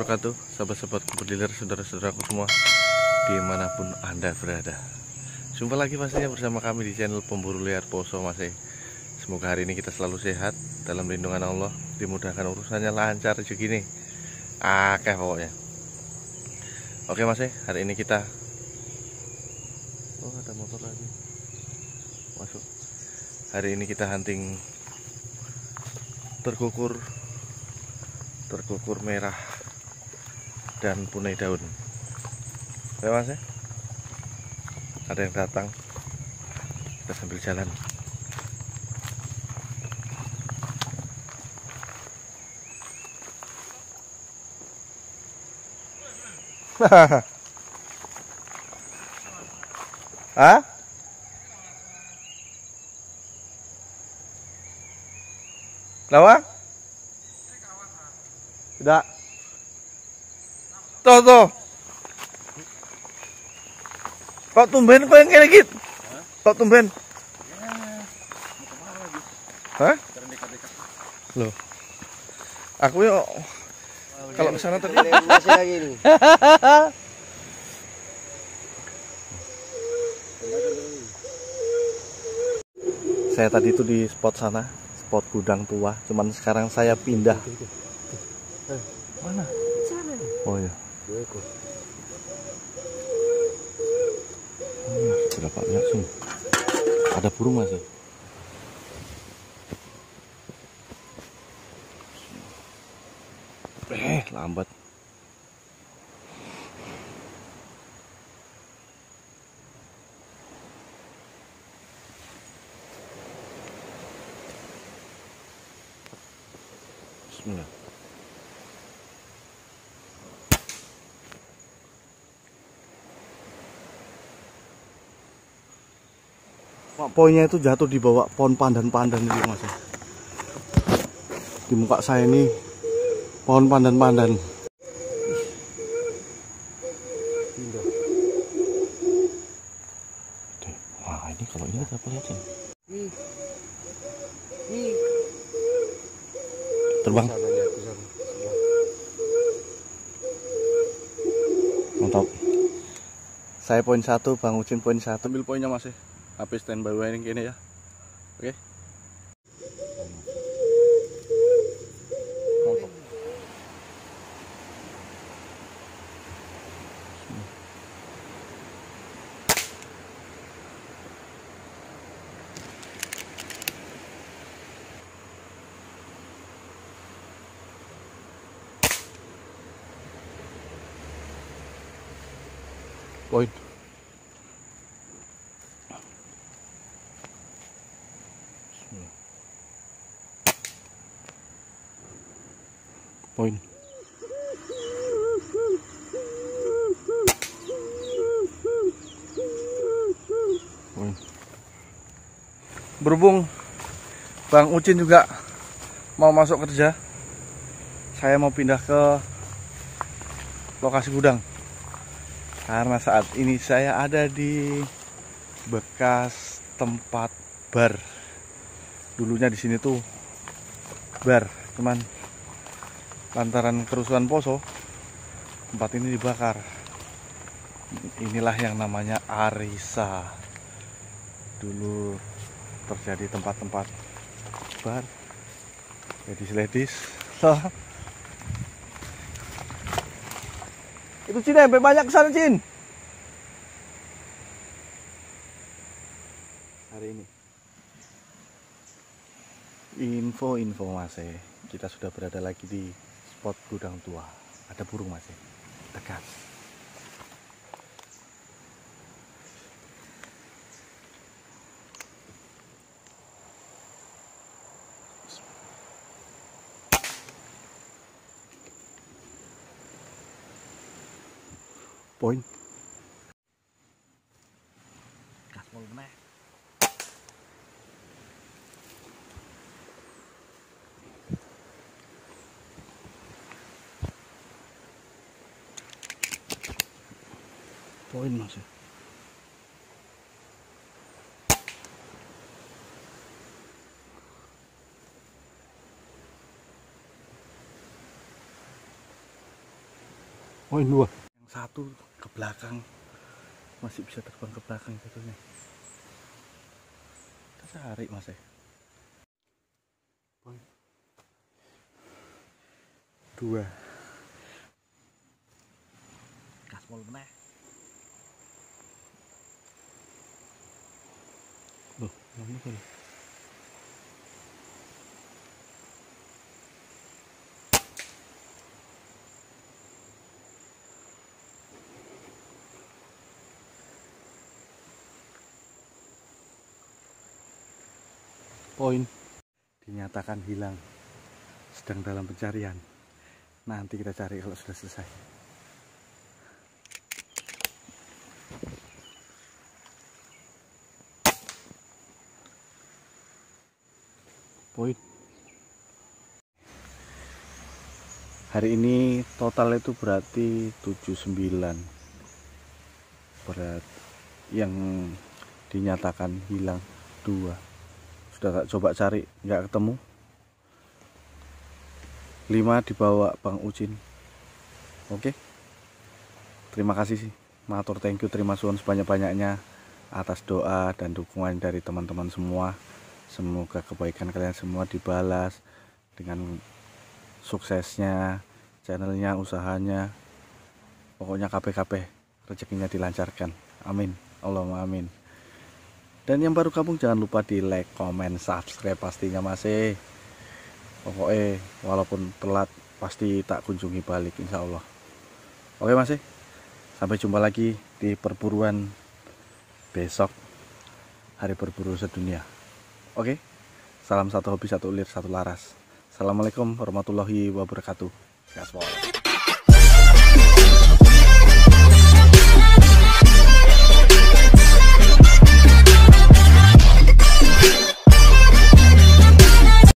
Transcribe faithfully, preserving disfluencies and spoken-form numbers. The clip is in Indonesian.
wabarakatuh, sahabat-sahabatku bediler, saudara-saudaraku semua dimanapun anda berada. Jumpa lagi pastinya bersama kami di channel Pemburu Liar Poso Mas. Semoga hari ini kita selalu sehat dalam lindungan Allah, dimudahkan urusannya, lancar rezeki nih akeh pokoknya. Oke Mas, hari ini kita oh ada motor lagi masuk. Hari ini kita hunting terkukur terkukur merah dan punai daun. Ya Mas, ya? Ada yang datang, kita sambil jalan. Hah? Kenapa? Tidak. Tuh tuh. Kok tumben kok yang kayak gitu? Kok tumben? Hah? Loh. Aku yuk kalau kesana tadi masih lagi nih. Saya tadi itu di spot sana, spot gudang tua. Cuman sekarang saya pindah. Mana? Oh ya. Oh, berapa banyak sih? Ada burung Mas. Eh, lambat. Bismillah. Pak, poinnya itu jatuh di bawah pohon pandan-pandan itu Mas. Di muka saya ini pohon pandan-pandan. Wah, ini kalau ini apa lihat sih? Terbang. Mantap. Saya poin satu, Bang Ucin poin satu. Ambil poinnya masih. Habis standby wiring gini ya. Oke. Poin. Poin. Poin. Berhubung Bang Ucin juga mau masuk kerja, saya mau pindah ke lokasi gudang. Karena saat ini saya ada di bekas tempat bar. Dulunya di sini tuh bar, cuman lantaran kerusuhan Poso tempat ini dibakar. Inilah yang namanya Arisa. Dulu terjadi tempat-tempat bar, ladies-ladies. Itu Cin, sampai banyak kesana Cin. Hari ini info-info Mas, kita sudah berada lagi di spot gudang tua. Ada burung Mas, tegas. Poin. Gaspol meneh. Poin Mas. Poin dua. Yang satu ke belakang, masih bisa terbang ke belakang jatuhnya. Kita cari mas ya. Poin dua. Gaspol meneh. Loh, ngomong kan? Poin dinyatakan hilang, sedang dalam pencarian. Nanti kita cari kalau sudah selesai. Poin hari ini total itu berarti tujuh puluh sembilan berat yang dinyatakan hilang dua. Sudah tak coba cari, nggak ketemu. Lima dibawa Bang Ucin. Oke, terima kasih sih, matur thank you, terima suwun sebanyak-banyaknya atas doa dan dukungan dari teman-teman semua. Semoga kebaikan kalian semua dibalas dengan suksesnya channelnya, usahanya, pokoknya K P K P rezekinya dilancarkan, amin, Allahumma amin. Dan yang baru gabung jangan lupa di like, comment, subscribe pastinya masih. Pokoknya walaupun telat pasti tak kunjungi balik insya Allah. Oke masih, sampai jumpa lagi di perburuan besok, hari berburu sedunia. Oke, salam satu hobi, satu ulir, satu laras. Assalamualaikum warahmatullahi wabarakatuh. Gaspol.